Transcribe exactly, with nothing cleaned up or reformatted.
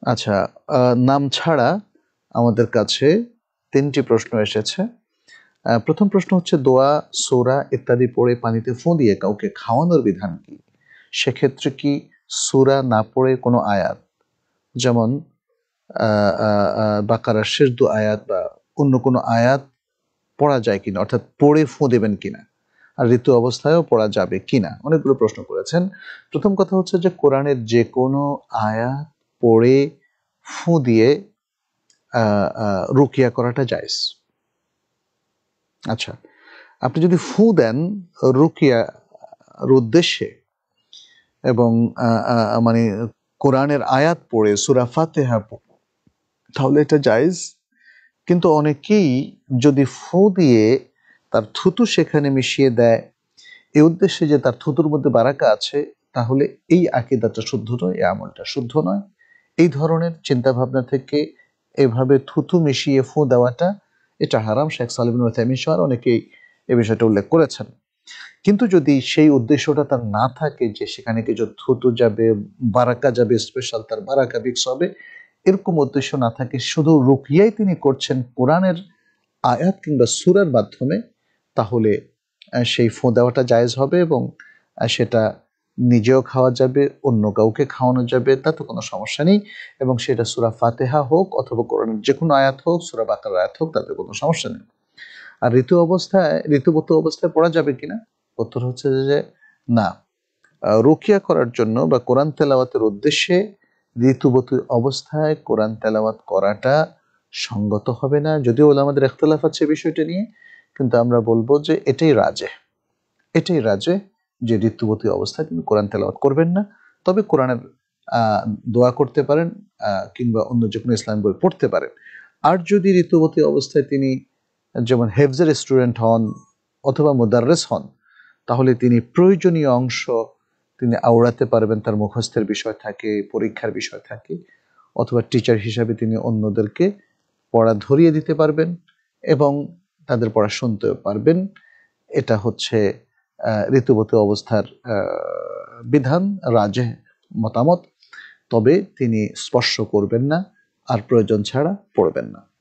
আচ্ছা, নাম ছাড়া আমাদের কাছে তিনটি প্রশ্ন এসেছে। প্রথম প্রশ্ন হচ্ছে, দোয়া, সূরা ইত্যাদি পড়ে পানিতে ফু দিয়ে কাউকে খাওয়ানোর বিধান কি? সেক্ষেত্রে কি সূরা না পড়ে কোনো আয়াত, যেমন বাকারার শেষ দু আয়াত বা অন্য কোনো আয়াত পড়া যায় কিনা, অর্থাৎ পড়ে ফু দেবেন কিনা, আর ঋতু অবস্থায়ও পড়া যাবে কিনা? অনেকগুলো প্রশ্ন করেছেন। প্রথম কথা হচ্ছে যে কোরআনের যে কোনো আয়াত পড়ে ফু দিয়ে রুকিয়া করাটা জায়েজ। আচ্ছা, আপনি যদি ফু দেন রুকিয়ার উদ্দেশ্যে এবং মানে কোরআনের আয়াত পড়ে সূরা ফাতিহা পড়ে, তাহলে এটা জায়েজ। কিন্তু অনেকেই যদি ফু দিয়ে তার থুতু সেখানে মিশিয়ে দেয় এই উদ্দেশ্যে যে তার থুতুর মধ্যে বারাকা আছে, তাহলে এই আকীদাটা শুদ্ধ নয়, এই আমলটা শুদ্ধ নয়। এই ধরনের চিন্তা ভাবনা থেকে এভাবে থুতু মিশিয়ে ফু দেওয়াটা এটা হারাম। শেখ সালেহ বিন উসাইমিন সহ অনেকেই এই বিষয়টা উল্লেখ করেছেন। কিন্তু যদি সেই উদ্দেশ্যটা তার না থাকে যে সেখানে কিছু থুতু যাবে, বারাকা যাবে, স্পেশাল তার বারাকা বিক্স হবে, এরকম উদ্দেশ্য না থাকে, শুধু রুকিয়াই তিনি করছেন কোরআনের আয়াত কিংবা সূরার মাধ্যমে, তাহলে সেই ফু দেওয়াটা জায়েজ হবে এবং সেটা নিজেও খাওয়া যাবে, অন্য কাউকে খাওয়ানো যাবে, তাতে কোনো সমস্যা নেই। এবং সেটা সূরা ফাতিহা হোক অথবা কোরআনের যে কোনো আয়াত হোক, সূরা বাকারার আয়াত হোক, তাতে কোনো সমস্যা নেই। আর ঋতু অবস্থায়, ঋতুগত অবস্থায় পড়া যাবে কিনা? উত্তর হচ্ছে যে না। রুকিয়া করার জন্য বা কোরআন তেলাওয়াতের উদ্দেশ্যে ঋতুগত অবস্থায় কোরআন তেলাওয়াত করাটা সঙ্গত হবে না। যদিও আমাদের ইখতিলাফ আছে বিষয়টা নিয়ে, কিন্তু আমরা বলবো যে এটাই রাজে, এটাই রাজে যে ঋতুবতী অবস্থায় তিনি কোরআন তেলাওয়াত করবেন না। তবে কোরআনের দোয়া করতে পারেন কিংবা অন্য যে কোনো ইসলাম বই পড়তে পারেন। আর যদি ঋতুবতী অবস্থায় তিনি যেমন হেফজের স্টুডেন্ট হন অথবা মুদাররিস হন, তাহলে তিনি প্রয়োজনীয় অংশ তিনি আওড়াতে পারবেন, তার মুখস্থের বিষয় থাকে, পরীক্ষার বিষয় থাকে, অথবা টিচার হিসাবে তিনি অন্যদেরকে পড়া ধরিয়ে দিতে পারবেন এবং তাদের পড়া শুনতেও পারবেন। এটা হচ্ছে ঋতুবতী অবস্থার বিধান, রাজে মতামত। তবে তিনি স্পর্শ করবেন না আর প্রয়োজন ছাড়া পড়বেন না।